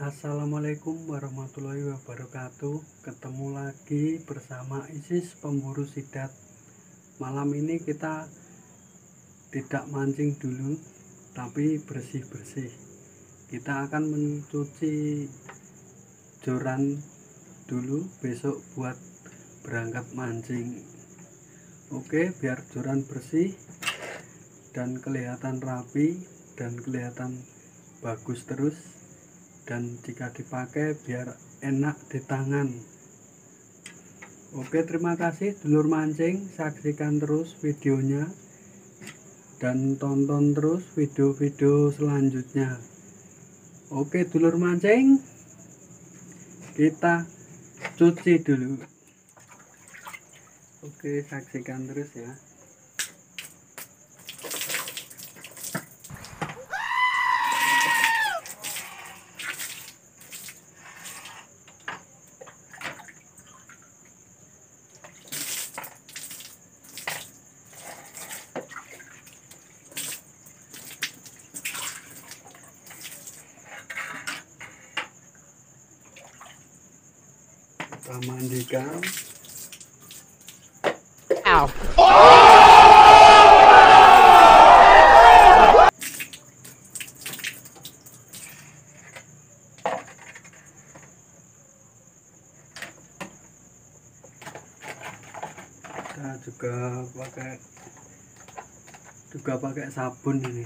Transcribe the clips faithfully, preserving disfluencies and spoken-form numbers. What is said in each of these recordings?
Assalamualaikum warahmatullahi wabarakatuh. Ketemu lagi bersama Isis Pemburu Sidat. Malam ini kita tidak mancing dulu, tapi bersih-bersih. Kita akan mencuci joran dulu, besok buat berangkat mancing. Oke, biar joran bersih dan kelihatan rapi dan kelihatan bagus terus, dan jika dipakai biar enak di tangan. Oke, terima kasih dulur mancing, saksikan terus videonya dan tonton terus video-video selanjutnya. Oke dulur mancing, kita cuci dulu. Oke, saksikan terus ya. Kita mandikan. Ow. Kita juga pakai juga pakai sabun ini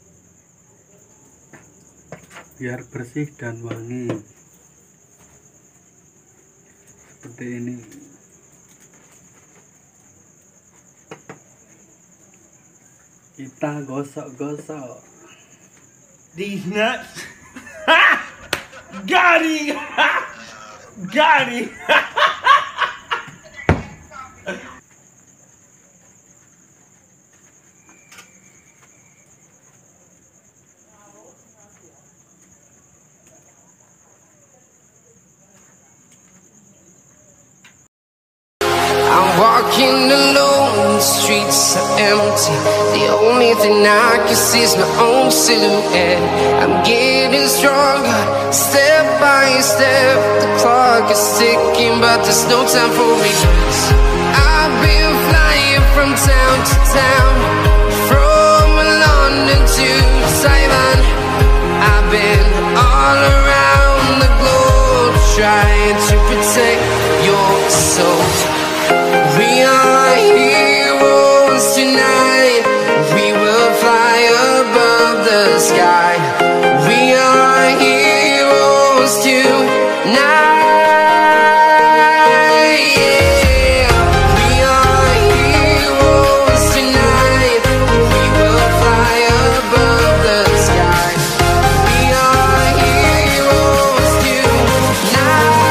biar bersih dan wangi. Seperti ini. Kita gosok-gosok. These nuts. Got it. Got it. Walking alone, the streets are empty. The only thing I can see is my own silhouette. I'm getting stronger, step by step. The clock is ticking, but there's no time for me. I've been flying from town to town, from London to Taiwan. I've been all around the globe, trying to protect your soul. We are heroes tonight. We will fly above the sky. We are heroes tonight. Yeah. We are heroes tonight. We will fly above the sky. We are heroes tonight.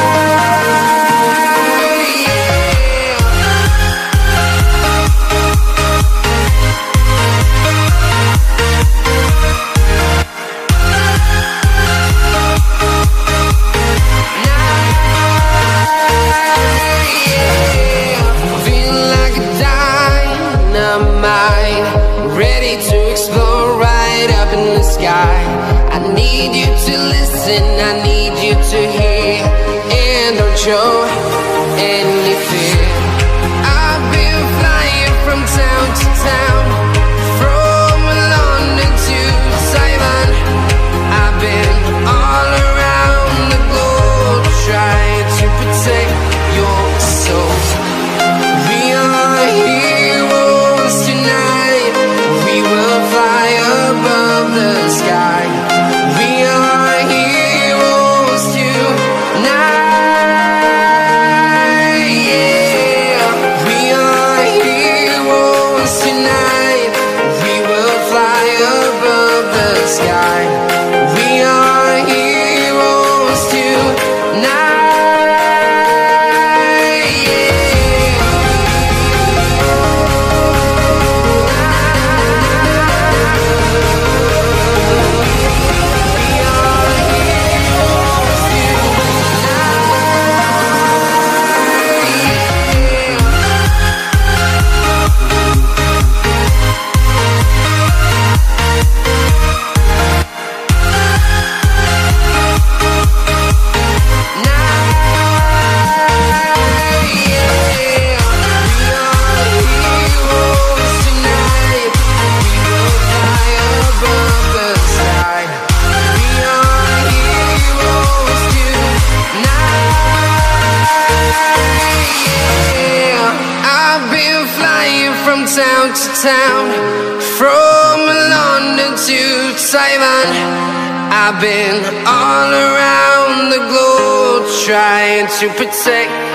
Ready to explore right up in the sky. I need you to listen, I need you to hear, and don't show any fear. I've been flying from town to town, from London to Taiwan. I've been all around the globe, trying to protect your soul. We are heroes tonight. We will fly above the sky. We are heroes tonight. flying from town to town, from London to Taiwan. I've been all around the globe trying to protect